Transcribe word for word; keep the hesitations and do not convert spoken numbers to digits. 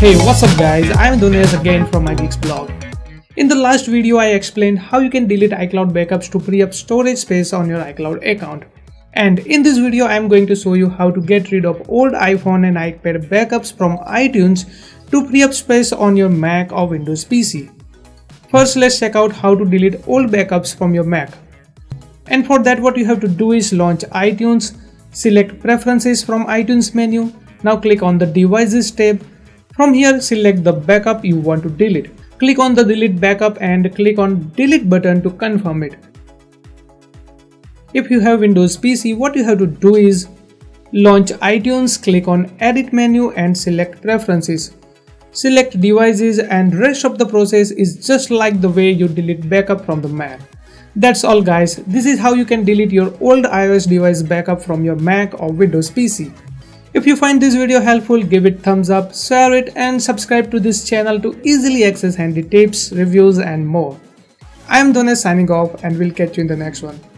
Hey, what's up guys, I am Dunesh again from MyGeeks blog. In the last video I explained how you can delete iCloud backups to free up storage space on your iCloud account. And in this video I am going to show you how to get rid of old iPhone and iPad backups from iTunes to free up space on your Mac or Windows P C. First, let's check out how to delete old backups from your Mac. And for that what you have to do is launch iTunes, select Preferences from iTunes menu. Now click on the Devices tab. From here select the backup you want to delete. Click on the Delete Backup and click on Delete button to confirm it. If you have Windows P C, what you have to do is launch iTunes, click on Edit menu and select Preferences. Select Devices and rest of the process is just like the way you delete backup from the Mac. That's all guys, this is how you can delete your old iOS device backup from your Mac or Windows P C. If you find this video helpful, give it thumbs up, share it and subscribe to this channel to easily access handy tips, reviews and more. I am Dunesh signing off and we'll catch you in the next one.